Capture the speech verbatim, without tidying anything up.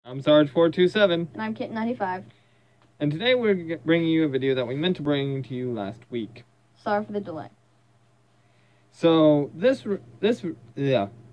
I'm Sarge four two seven. And I'm Kit ninety-five. And today we're bringing you a video that we meant to bring to you last week. Sorry for the delay. So this, this, yeah,